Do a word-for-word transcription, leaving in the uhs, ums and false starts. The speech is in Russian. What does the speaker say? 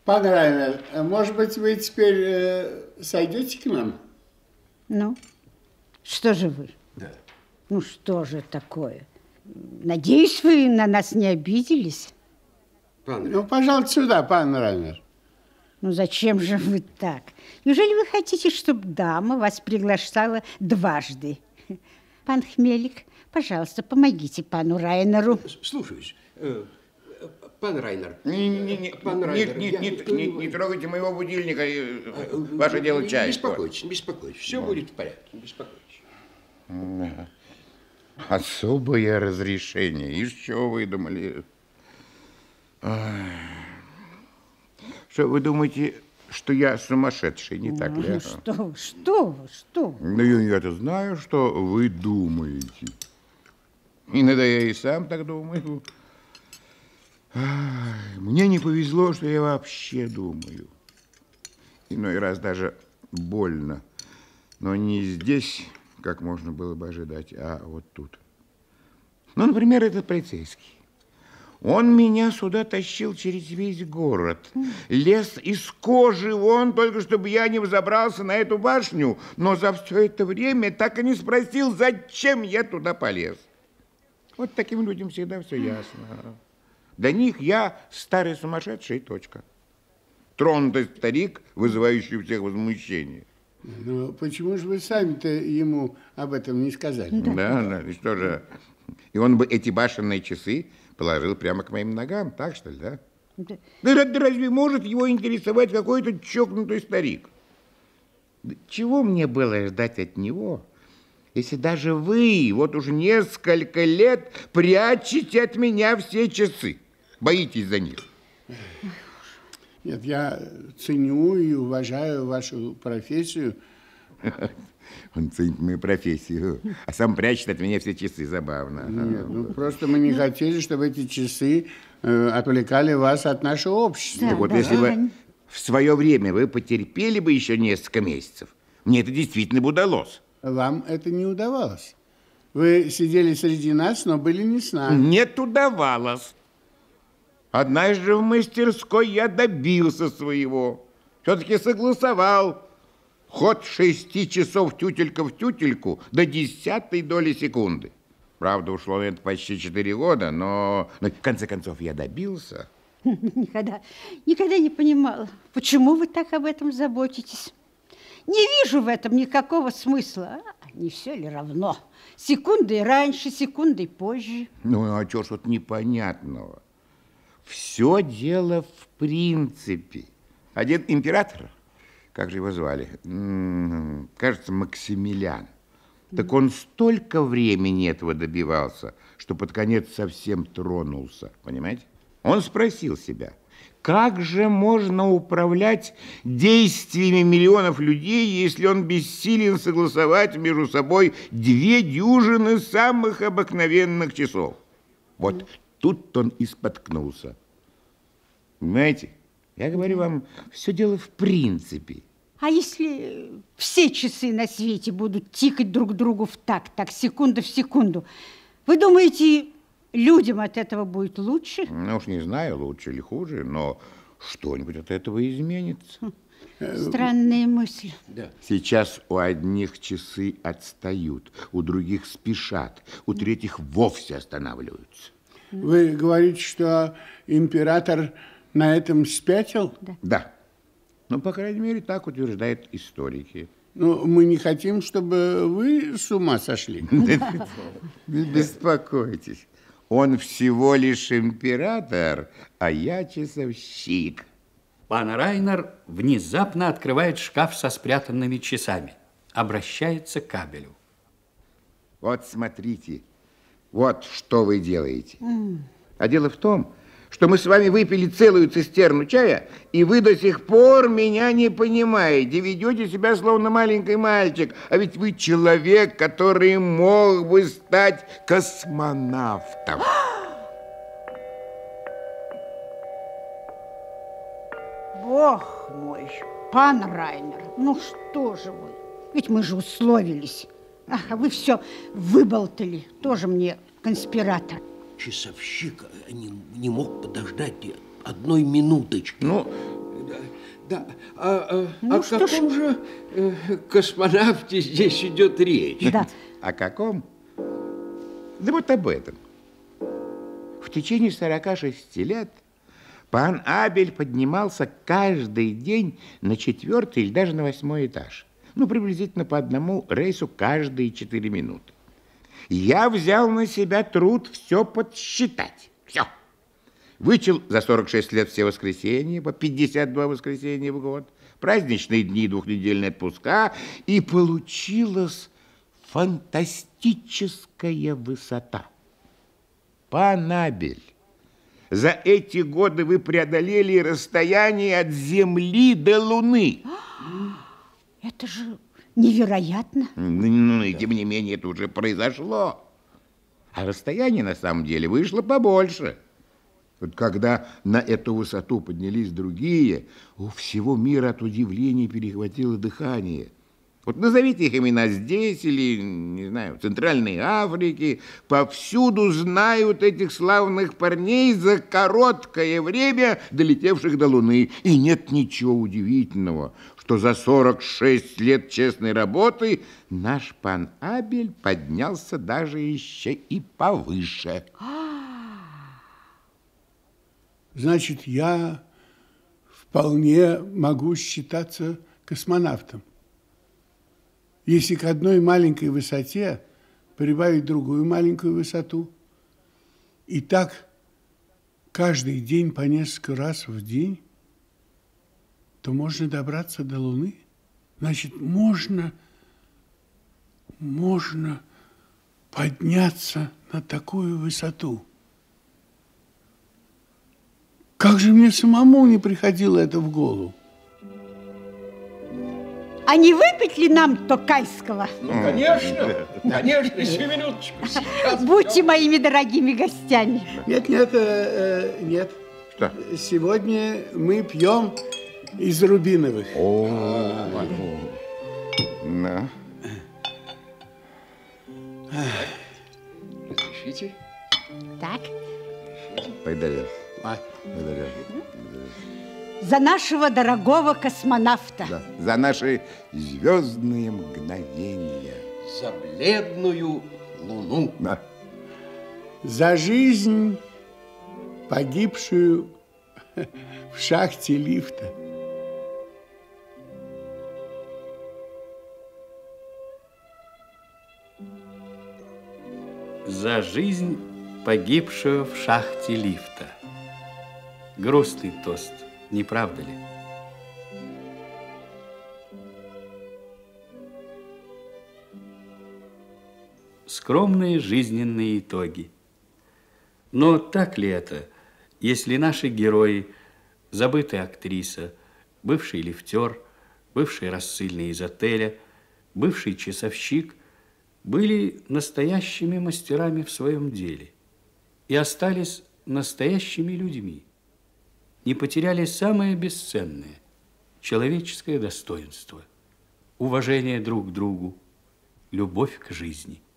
Пан Райнер, может быть, вы теперь э, сойдете к нам? Ну, что же вы? Да. Ну, что же такое? Надеюсь, вы на нас не обиделись? Пан ну, пожалуйста, сюда, пан Райнер. Ну, зачем же вы так? Неужели вы хотите, чтобы дама вас приглашала дважды? Пан Хмелик, пожалуйста, помогите пану Райнеру. Слушаюсь. Пан Райнер. Не, не, не, Пан Райнер. Не, не, не, не, не трогайте моего будильника. Ваше дело не чай. Не беспокойтесь, не беспокойтесь. Все вот. Будет в порядке, не беспокойтесь. Особое разрешение. Из чего выдумали? Что, вы думаете, что я сумасшедший, не так ли? Ну, что вы, что вы, что вы? Ну, я-то знаю, что вы думаете. Иногда я и сам так думаю. Ай, мне не повезло, что я вообще думаю. Иной раз даже больно. Но не здесь, как можно было бы ожидать, а вот тут. Ну, например, этот полицейский. Он меня сюда тащил через весь город. Лез из кожи вон, только чтобы я не взобрался на эту башню. Но за все это время так и не спросил, зачем я туда полез. Вот таким людям всегда все ясно. Для них я старый сумасшедший, точка. Тронутый старик, вызывающий у всех возмущение. Ну, почему же вы сами-то ему об этом не сказали? Да, да, да. И что же? И он бы эти башенные часы положил прямо к моим ногам, так что ли, да? Да, да, да разве может его интересовать какой-то чокнутый старик? Да чего мне было ждать от него, если даже вы вот уже несколько лет прячете от меня все часы? Боитесь за них? Нет, я ценю и уважаю вашу профессию. Он ценит мою профессию, а сам прячет от меня все часы. Забавно. Нет, ну просто мы не хотели, чтобы эти часы э, отвлекали вас от нашего общества. Так вот, да, если бы в свое время вы потерпели бы еще несколько месяцев, мне это действительно бы удалось. Вам это не удавалось. Вы сидели среди нас, но были не с нами. Нет, удавалось. Однажды в мастерской я добился своего. Все-таки согласовал ход шести часов тютелька в тютельку до десятой доли секунды. Правда, ушло на это почти четыре года, но, но в конце концов я добился. Никогда, никогда не понимала, почему вы так об этом заботитесь. Не вижу в этом никакого смысла. А, не все ли равно? Секундой раньше, секундой позже. Ну, а чего ж тут непонятного? Все дело в принципе. Один император, как же его звали? Кажется, Максимилиан. Так он столько времени этого добивался, что под конец совсем тронулся, понимаете? Он спросил себя, как же можно управлять действиями миллионов людей, если он бессилен согласовать между собой две дюжины самых обыкновенных часов? Вот тут он и споткнулся. Понимаете? Я говорю вам, все дело в принципе. А если все часы на свете будут тикать друг другу в такт, так, секунда в секунду, вы думаете, людям от этого будет лучше? Ну уж не знаю, лучше или хуже, но что-нибудь от этого изменится. Странная мысль. Да. Сейчас у одних часы отстают, у других спешат, у третьих вовсе останавливаются. Вы говорите, что император на этом спятил? Да. Да. Ну, по крайней мере, так утверждают историки. Ну, мы не хотим, чтобы вы с ума сошли. Не беспокойтесь. Он всего лишь император, а я часовщик. Пан Райнер внезапно открывает шкаф со спрятанными часами. Обращается к Кабелю. Вот смотрите, вот что вы делаете. Mm. А дело в том, что мы с вами выпили целую цистерну чая, и вы до сих пор меня не понимаете, ведете себя словно маленький мальчик, а ведь вы человек, который мог бы стать космонавтом. Бог мой, пан Райнер, ну что же вы? Ведь мы же условились. А вы все выболтали. Тоже мне конспиратор. Часовщик не, не мог подождать одной минуточки. Ну, Да. А, а, Ну, о что каком ж. же э, космонавте здесь идет речь? Да. О каком? Да вот об этом. В течение сорока шести лет пан Абель поднимался каждый день на четвертый или даже на восьмой этаж. Ну, приблизительно по одному рейсу каждые четыре минуты. Я взял на себя труд все подсчитать. Все. Вычел за сорок шесть лет все воскресенья, по пятьдесят два воскресенья в год, праздничные дни, двухнедельные отпуска, и получилась фантастическая высота. Пан Абель, за эти годы вы преодолели расстояние от Земли до Луны. Это же невероятно. Ну, и тем не менее, это уже произошло. А расстояние, на самом деле, вышло побольше. Вот когда на эту высоту поднялись другие, у всего мира от удивления перехватило дыхание. Вот назовите их имена здесь или, не знаю, в Центральной Африке. Повсюду знают этих славных парней за короткое время, долетевших до Луны. И нет ничего удивительного, что за сорок шесть лет честной работы наш пан Абель поднялся даже еще и повыше. Значит, я вполне могу считаться космонавтом. Если к одной маленькой высоте прибавить другую маленькую высоту, и так каждый день по несколько раз в день, то можно добраться до Луны. Значит, можно, можно подняться на такую высоту. Как же мне самому не приходило это в голову? А не выпить ли нам токайского? Ну, конечно, конечно, сию минуточку. Сейчас. Будьте моими дорогими гостями. Нет, нет, э, э, нет. Что? Сегодня мы пьем из рубиновых. О, на. Разрешите? Так, Пойдали. А, Пойдали. за нашего дорогого космонавта. Да. За наши звездные мгновения. За бледную луну. Да. за жизнь, погибшую в шахте лифта. За жизнь, погибшую в шахте лифта. Грустный тост, не правда ли? Скромные жизненные итоги. Но так ли это, если наши герои, забытая актриса, бывший лифтер, бывший рассыльный из отеля, бывший часовщик, были настоящими мастерами в своем деле и остались настоящими людьми, не потеряли самое бесценное – человеческое достоинство, уважение друг к другу, любовь к жизни.